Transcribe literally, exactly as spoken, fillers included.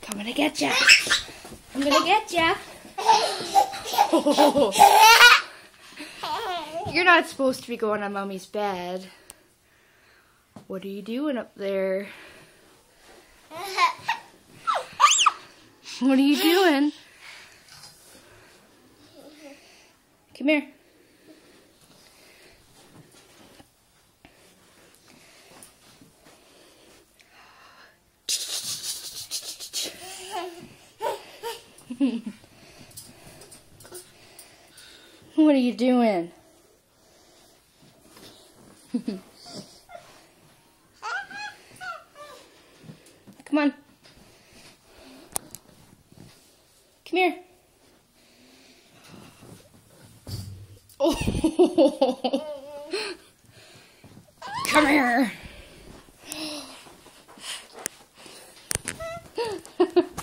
I'm gonna get ya. I'm gonna get ya. You're not supposed to be going on Mommy's bed. What are you doing up there? What are you doing? Come here. What are you doing? Come on. Come here. Oh. Come here.